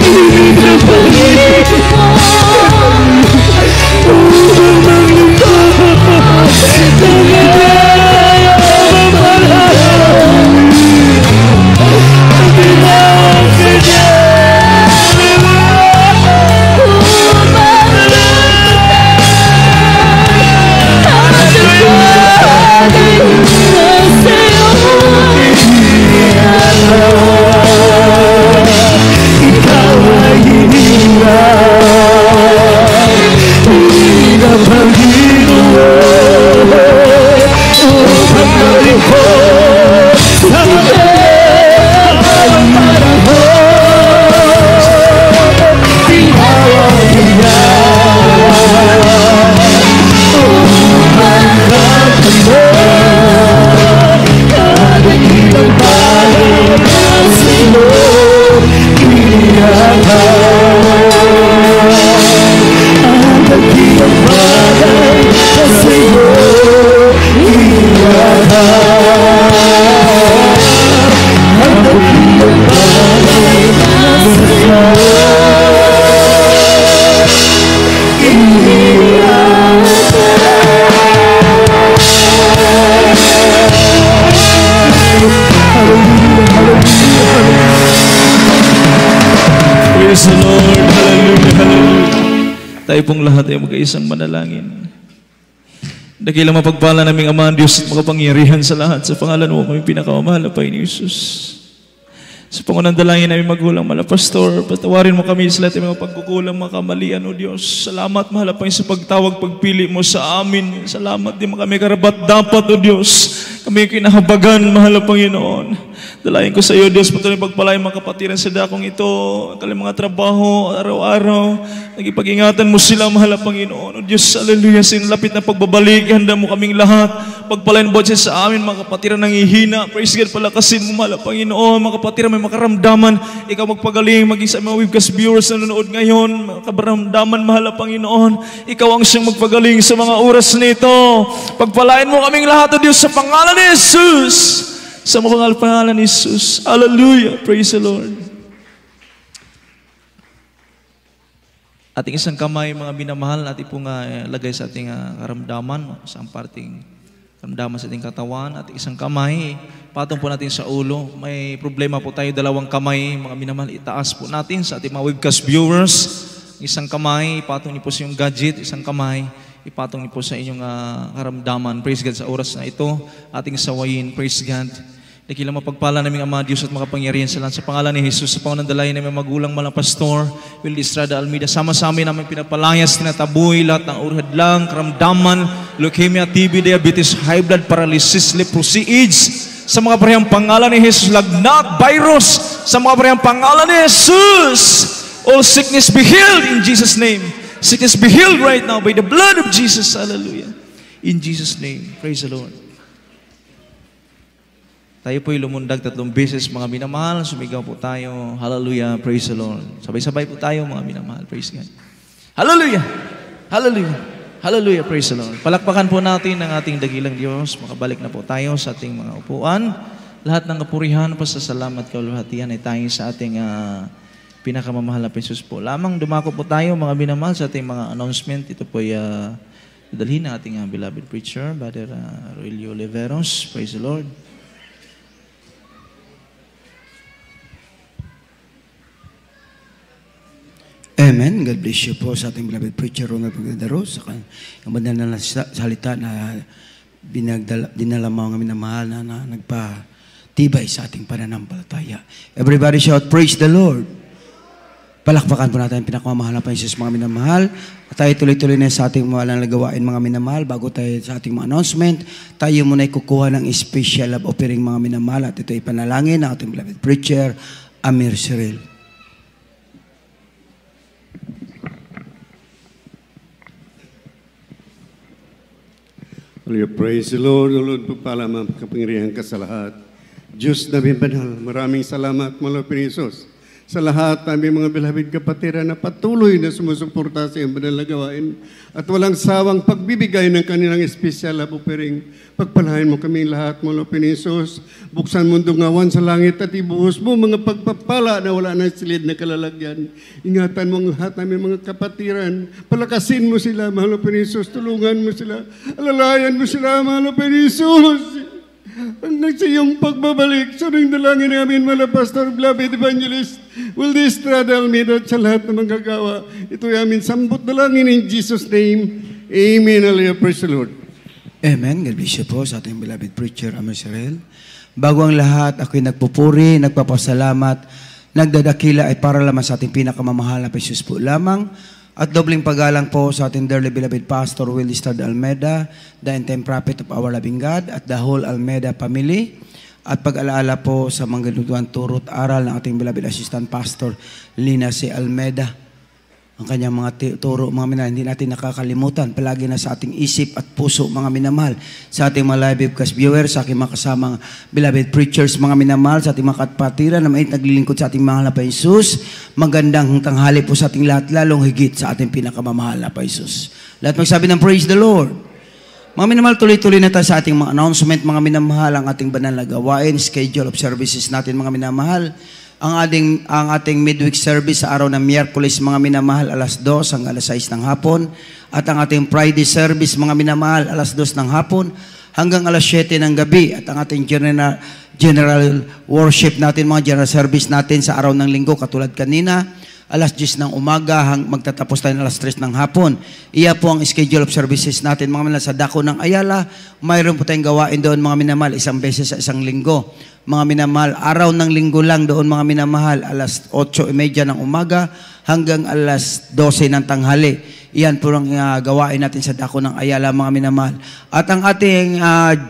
Praise the Lord. Hallelujah, hallelujah. Tayo pong lahat ay mag-iisang manalangin. Dakilang mapagpala naming Ama ang Diyos at makapangyarihan sa lahat. Sa pangalan mo kami pinakamamahal na Panginoon Jesus. Sa pangunang dalangin namin magulang, mala Pastor, patawarin mo kami sa lahat ng mga pagkukulang, mga kamalian, O Diyos. Salamat, mahal Panginoon, sa pagtawag, pagpili mo sa amin. Salamat, di mo kami karapat dapat, O Diyos. Kami kinahabagan, mahal Panginoon. Dalayan ko sa iyo, Diyos, patuloy pagpalain mga kapatiran sa dakong ito, ang kanilang mga trabaho, araw-araw. Nagipag-ingatan mo sila, mahal na Panginoon. O Diyos, hallelujah, sinlapit na pagbabalik, handa mo kaming lahat. Pagpalain mo siya sa amin, mga kapatiran ng ihina. Praise God, palakasin mo, mahal na Panginoon. Mga kapatiran may makaramdaman, ikaw magpagaling, maging sa mga webcast viewers na nanonood ngayon, mga karamdaman, mahal na Panginoon. Ikaw ang siyang magpagaling sa mga oras nito. Pagpalain mo kaming lahat, O Diyos, sa pangalan ni Jesus. Sa mga pangalan ni Jesus. Hallelujah. Praise the Lord. Ating isang kamay, mga minamahal, natin pong uh, lagay sa ating uh, karamdaman, sa parting karamdaman sa ating katawan. At isang kamay, patong po natin sa ulo. May problema po tayo, dalawang kamay, mga minamahal, itaas po natin sa ating mga webcast viewers. Isang kamay, patong niyo po sa inyong gadget. Isang kamay, ipatong niyo po sa inyong uh, karamdaman. Praise God, sa oras na ito, ating sawayin. Praise God. Nakilang mapagpala naming Ama, Diyos at makapangyarihan sa lahat. Sa pangalan ni Jesus, sa pangalan dalayan namin magulang malang pastor, Will Estrada Almeida, sama-sama namin pinapalayas, tinataboy, lahat ng urhadlang, karamdaman, leukemia, T B, diabetes, high blood, paralysis, leprosy, AIDS, sa mga parehang pangalan ni Jesus, lagnat, virus, sa mga parehang pangalan ni Jesus, all sickness be healed in Jesus' name. Sickness be healed right now by the blood of Jesus. Hallelujah. In Jesus' name. Praise the Lord. Tayo po'y lumundag tatlong beses, mga minamahal. Sumigaw po tayo. Hallelujah. Praise the Lord. Sabay-sabay po tayo, mga minamahal. Praise God. Hallelujah. Hallelujah. Hallelujah. Praise the Lord. Palakpakan po natin ang ating dakilang Diyos. Makabalik na po tayo sa ating mga upuan. Lahat ng kapurihan, pasasalamat, kaluhatian ay tayo sa ating uh, pinakamamahal na Jesus po. Lamang dumako po tayo, mga minamahal, sa ating mga announcement. Ito po ay uh, dadalhin na ating uh, beloved preacher, Brother uh, Roelio Oliveros. Praise the Lord. Amen. God bless you po sa ating beloved preacher, Ronald Pagdadaros, sa kanyang banal na salita na binagdala, dinala mga minamahal na, na nagpatibay sa ating pananampalataya. Everybody shout, praise the Lord. Palakpakan po natin ang pinakamamahal na Jesus, mga minamahal. At tayo tuloy-tuloy na sa ating mga nagawain, mga minamahal. Bago tayo sa ating mga announcement, tayo muna kukuha ng special love offering, mga minamahal. At ito ay panalangin ng ating beloved preacher, Amir Cyril. Hallelujah. Praise the Lord. O Lord, pagpala mga kapangyarihan ka sa lahat. Diyos na banal, maraming salamat, Malapit Jesus, sa lahat ng aming mga beloved kapatiran na patuloy na sumusuporta sa iyong banal na gawain at walang sawang pagbibigay ng kanilang espesyal na offering. Pagpalain mo kami lahat, Malapit Jesus. Buksan mo dungawan sa langit at ibuhos mo mga pagpapala na wala na silid na kalalagyan. Ingatan mo ang lahat ng mga kapatiran. Palakasin mo sila, Malapit Jesus. Tulungan mo sila. Alalayan mo sila, Malapit Jesus. Hanggang sa iyong pagbabalik, sa ring dalangin namin, mga Pastor, beloved evangelist, will this straddle me at sa lahat ng manggagawa. Ito ay amin sambot dalangin in Jesus' name. Amen. Hallelujah. Praise the Lord. Amen. God bless you po sa ating beloved preacher, Amir Cyril. Bago ang lahat, ako'y nagpupuri, nagpapasalamat, nagdadakila ay para lamang sa ating pinakamamahal na Jesus po lamang. At dobling paggalang po sa ating dearly beloved Pastor Will Estrada Almeida, the end-time prophet of our loving God, at the whole Almeida family. At pag-alaala po sa mga ganutuan turot aral ng ating beloved Assistant Pastor Lina C. Almeida. Ang kanyang mga turo, mga minamahal, hindi natin nakakalimutan. Palagi na sa ating isip at puso, mga minamahal. Sa ating mga live webcast viewers, sa ating mga kasamang beloved preachers, mga minamahal, sa ating mga kapatiran na mait naglilingkod sa ating mahal na Jesus. Magandang tanghali po sa ating lahat, lalong higit sa ating pinakamamahal na Jesus. Lahat magsabi ng praise the Lord. Mga minamahal, tuloy-tuloy na tayo sa ating mga announcement, mga minamahal, ang ating banal na gawain, schedule of services natin, mga minamahal. Ang ating, ang ating midweek service sa araw ng Miyerkules, mga minamahal, alas dos hanggang alas sais ng hapon. At ang ating Friday service, mga minamahal, alas dos ng hapon hanggang alas siyete ng gabi. At ang ating general, general worship natin, mga general service natin sa araw ng linggo, katulad kanina, alas diyes ng umaga, hang, magtatapos tayo ng alas tres ng hapon. Iya po ang schedule of services natin, mga minamahal, sa Dako ng Ayala. Mayroon po tayong gawain doon, mga minamahal, isang beses sa isang linggo. Mga minamahal, araw ng linggo lang doon, mga minamahal, alas otso trenta ng umaga hanggang alas dose ng tanghali. Iyan po ang uh, gawain natin sa Dako ng Ayala, mga minamahal. At ang ating uh,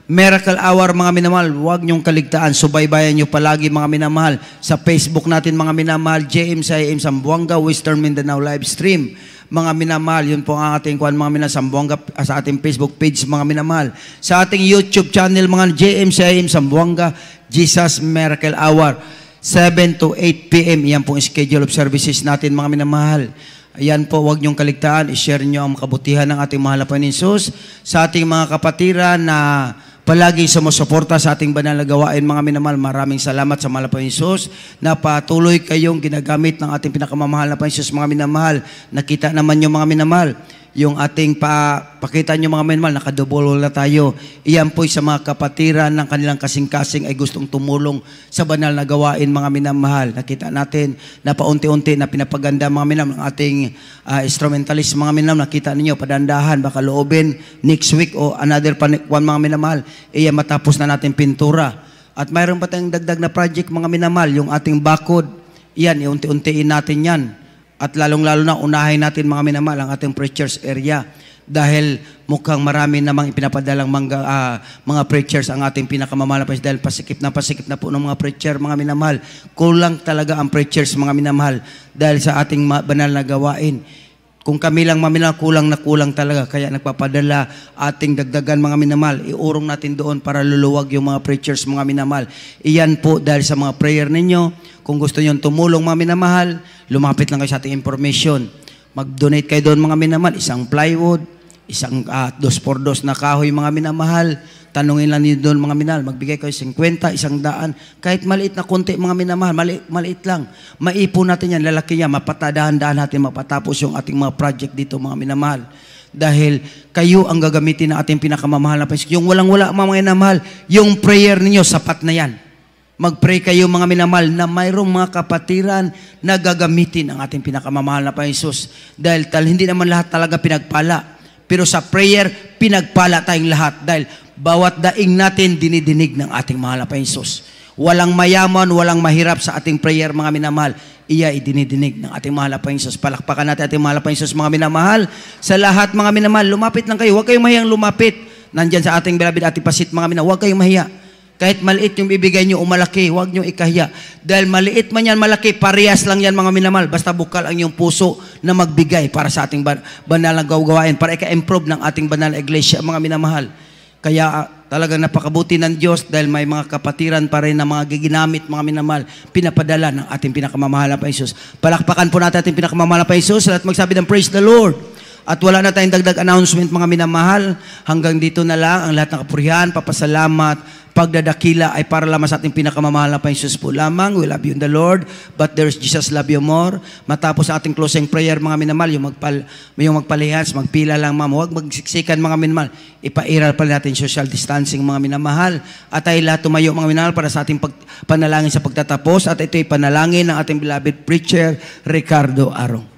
Miracle Hour, mga minamahal, huwag niyong kaligtaan. Subaybayan niyo palagi, mga minamahal. Sa Facebook natin, mga minamahal, J M C I M Zamboanga, Western Mindanao live stream. Mga minamahal, yun po ang ating kuan, mga minamahal, Zamboanga, sa ating Facebook page, mga minamahal. Sa ating YouTube channel, mga J M C I M Zamboanga, Jesus Miracle Hour, seven to eight p m Yan po ang schedule of services natin, mga minamahal. Ayan po, huwag niyong kaligtaan. I-share niyo ang kabutihan ng ating mahal na Panginoon Hesus sa ating mga kapatiran na palagi sumusuporta sa ating banal na gawain, mga minamahal. Maraming salamat sa mahal na Panginoon Hesus na patuloy kayong ginagamit ng ating pinakamamahal na Panginoon Hesus, mga minamahal. Nakita naman yung mga minamahal, yung ating pa, pakita nyo, mga minamahal, nakadubol na tayo. Iyan po sa mga kapatiran ng kanilang kasing-kasing ay gustong tumulong sa banal na gawain, mga minamahal. Nakita natin na paunti-unti na pinapaganda, mga minamahal, ng ating uh, instrumentalist, mga minamahal. Nakita ninyo, padandahan, baka loobin next week o another one, mga minamahal. Iyan matapos na natin pintura. At mayroon pa tayong dagdag na project, mga minamahal, yung ating bakod. Iyan, iunti-untiin natin yan. At lalong-lalo na unahin natin, mga minamahal, ang ating preachers area. Dahil mukhang marami namang ipinapadalang mga, uh, mga preachers ang ating pinakamamahal na Panginoon. Dahil pasikip na pasikip na po ng mga preacher, mga minamahal. Kulang talaga ang preachers, mga minamahal. Dahil sa ating banal na gawain. Kung kami lang, mga minamahal, kulang na kulang talaga. Kaya nagpapadala ating dagdagan, mga minamahal. Iurong natin doon para luluwag yung mga preachers, mga minamahal. Iyan po dahil sa mga prayer ninyo. Kung gusto nyo tumulong, mga minamahal, lumapit lang kayo sa ating information. Mag-donate kayo doon, mga minamahal. Isang plywood, isang uh, dos por dos na kahoy, mga minamahal. Tanungin lang niyo doon, mga minamahal. Magbigay kayo fifty, isang daan. Kahit maliit na konti, mga minamahal, maliit, maliit lang. Maipon natin yan, lalaki yan. Mapatadahan-dahan natin, mapatapos yung ating mga project dito, mga minamahal. Dahil kayo ang gagamitin ng ating pinakamamahal na Panginoon. Yung walang-wala, mga minamahal, yung prayer ninyo, sapat na yan. Mag-pray kayo, mga minamahal, na mayroong mga kapatiran na gagamitin ang ating pinakamamahal na Panginoon Hesus. Dahil tal, hindi naman lahat talaga pinagpala. Pero sa prayer, pinagpala tayong lahat. Dahil bawat daing natin, dinidinig ng ating mahal na Panginoon Hesus. Walang mayaman, walang mahirap sa ating prayer, mga minamahal. Iya, idinidinig ng ating mahal na Panginoon Hesus. Palakpakan natin ating mahal na Panginoon Hesus, mga minamahal. Sa lahat, mga minamahal, lumapit lang kayo. Huwag kayong mahiyang lumapit. Nandyan sa ating beloved Ate Pasit, mga minamahal. Huwag kayong mahiya. Kahit maliit yung bibigay nyo o malaki, huwag nyo ikahiya. Dahil maliit man yan, malaki, parehas lang yan, mga minamahal. Basta bukal ang iyong puso na magbigay para sa ating banal na gawain, para ika-improve ng ating banal na iglesia, mga minamahal. Kaya uh, talagang napakabuti ng Diyos dahil may mga kapatiran pa rin na mga giginamit, mga minamahal, pinapadala ng ating pinakamamahal na Panginoon Hesus. Palakpakan po natin ating pinakamamahal na Panginoon Hesus at magsabi ng praise the Lord. At wala na tayong dagdag announcement, mga minamahal. Hanggang dito na lang ang lahat ng kapurihan, papasalamat, pagdadakila ay para lamang sa ating pinakamamahal na Panginoon Hesus po lamang. We love you in the Lord, but there's Jesus love you more. Matapos ang ating closing prayer, mga minamahal, yung, magpal, yung magpalihans, magpila lang, ma'am. Huwag magsiksikan, mga minamahal. Ipairal pa natin social distancing, mga minamahal. At tayo lahat tumayo, mga minamahal, para sa ating pag, panalangin sa pagtatapos. At ito'y panalangin ng ating beloved preacher, Ricardo Arong.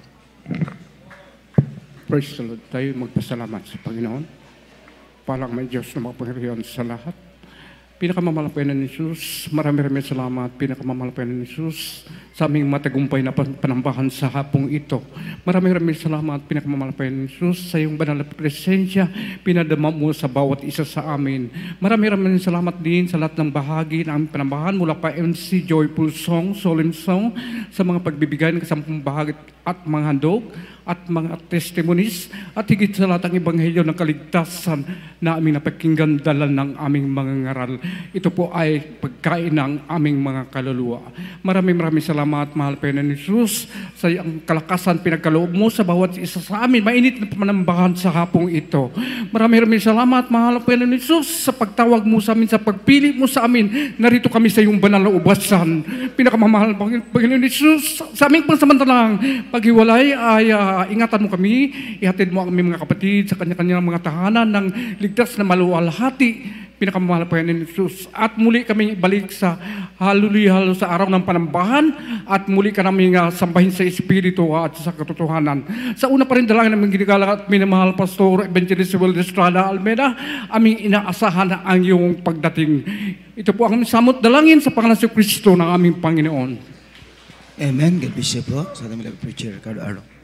Praise the Lord. Tayo magpasalamat sa Panginoon. Palang may Diyos na makapangyarihan sa lahat. Pinakamamahal na Panginoon Hesus, marami-rami salamat, pinakamamahal na Panginoon Hesus, sa aming matagumpay na panambahan sa hapong ito. Marami-rami salamat, pinakamamahal na Panginoon Hesus, sa iyong banal na presensya, pinadama mo sa bawat isa sa amin. Marami-rami salamat din sa lahat ng bahagi ng aming panambahan, mula pa M C Joyful Song, Solemn Song, sa mga pagbibigay ng kasampung bahagi at mga handog, at mga testimonies, at higit sa lahat ang ebanghelyo ng kaligtasan na aming napakinggan dala ng aming mga ngaral. Ito po ay pagkain ng aming mga kaluluwa. Maraming maraming salamat, mahal Panginoon Hesus, sa iyong kalakasan pinagkaloob mo sa bawat isa sa amin. Mainit na panambahan sa hapong ito. Maraming maraming salamat, mahal Panginoon Hesus, sa pagtawag mo sa amin, sa pagpili mo sa amin. Narito kami sa iyong banal na ubasan. Pinakamamahal Panginoon Hesus, sa aming pansamantalang paghiwalay ay uh, ingatan mo kami, ihatid mo ang aming mga kapatid sa kanya-kanyang mga tahanan ng ligtas na maluwalhati, pinakamamahal pa yan ni Jesus. At muli kami balik sa haluli-halo sa araw ng panambahan at muli ka namin uh, sambahin sa Espiritu at sa katotohanan. Sa una pa rin dalangin namin ginigala at minamahal Pastor Evangelist Will Estrada Almeida, aming inaasahan ang iyong pagdating. Ito po ang aming samot dalangin sa pangalan sa Kristo ng aming Panginoon. Amen. God bless you po. Sa ating preacher, Ricardo Arong.